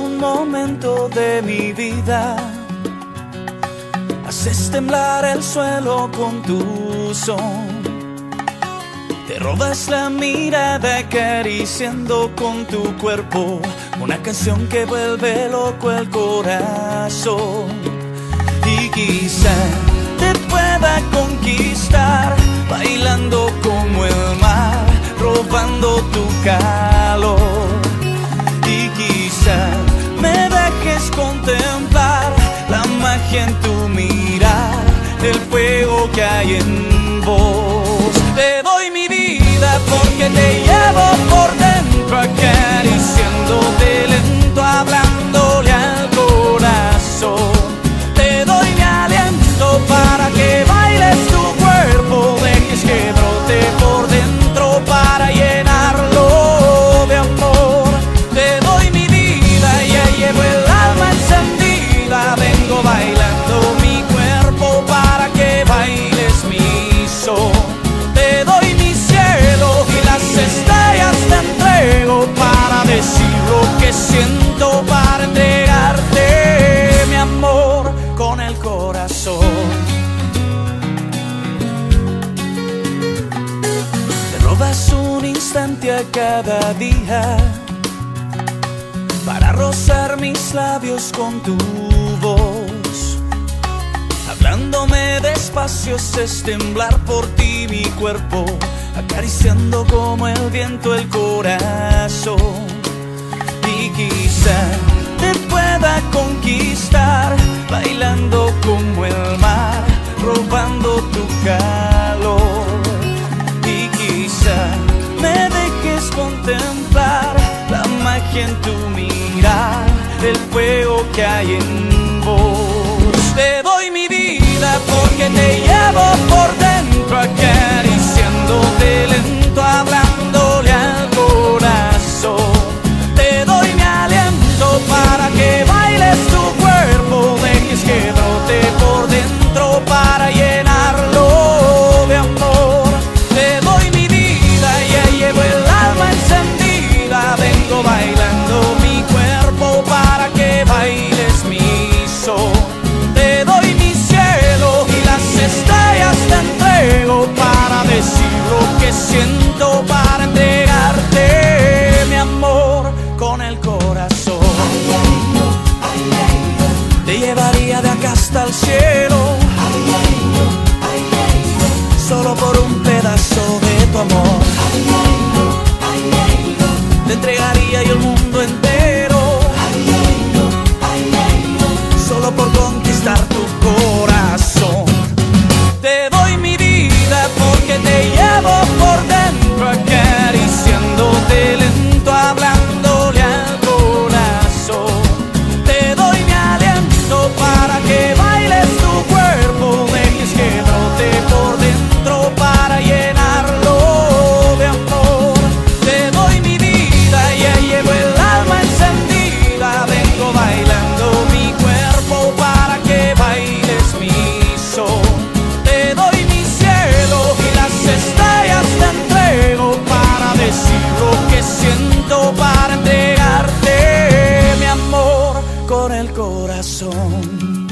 un momento de mi vida. Haces temblar el suelo con tu son. Te robas la mirada acariciando con tu cuerpo una canción que vuelve loco el corazón. Y quizá te pueda conquistar bailando como el mar, robando tu calor. Y quizá me dejes contemplar la magia en tu mirar, el fuego que hay en vos. Te doy mi vida porque te llevo por dentro, acariciándote lento, hablándole al corazón. Te doy mi aliento para que bailes tu cuerpo, dejes que brote por dentro para llenarlo de amor. Te doy mi vida y ya llevo el alma encendida, vengo bailando mi cuerpo para que bailes mi son. Te doy mi cielo y las estrellas te entrego para decir lo que siento, para entregarte mi amor con el corazón. Te robas un instante a cada día para rozar mis labios con tu voz. Hablándome despacio es temblar por ti mi cuerpo, acariciando como el viento el corazón. Y quizá te pueda conquistar bailando como el mar, robando tu calor. Y quizá me dejes contemplar la magia en tu mirar, el fuego que hay en vos. Te doy mi vida porque te llevo por dentro, acariciándote lento, hablándole al corazón. Te doy mi aliento para que bailes tu cuerpo, dejes que brote por dentro para llenarlo de amor. Te doy mi vida y ya llevo el alma encendida, vengo bailando mi cuerpo para que bailes mi son. Te doy mi cielo y las estrellas te entrego para decir lo que siento, para entregarte mi amor con el corazón. Te llevaría de acá hasta el cielo, solo por un pedazo de tu amor. Te entregaría yo el mundo entero, solo por conquistar tu corazón. Te doy mi vida porque te llevo por dentro, acariciándote lento, hablándole al corazón. Te doy mi aliento para que bailes tu cuerpo, dejes que brote por dentro para llenarlo de amor. Te doy mi vida y ya llevo el alma encendida, vengo bailando mi cuerpo para que bailes mi son. Te doy mi cielo y las estrellas te entrego para decir lo que siento, para entregarte mi amor con el corazón.